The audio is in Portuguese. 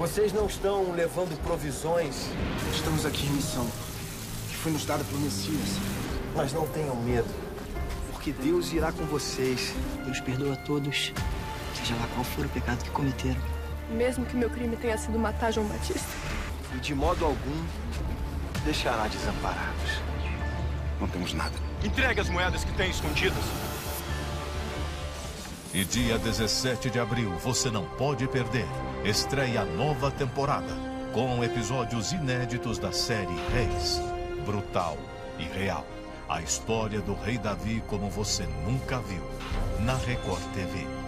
Vocês não estão levando provisões? Estamos aqui em missão, que foi nos dada pelo Messias. Mas não tenham medo, porque Deus irá com vocês. Deus perdoa a todos, seja lá qual for o pecado que cometeram. Mesmo que meu crime tenha sido matar João Batista. E de modo algum deixará desamparados. Não temos nada. Entregue as moedas que tem escondidas. E dia 17 de abril, você não pode perder. Estreia a nova temporada, com episódios inéditos da série Reis. Brutal e real. A história do rei Davi como você nunca viu. Na Record TV.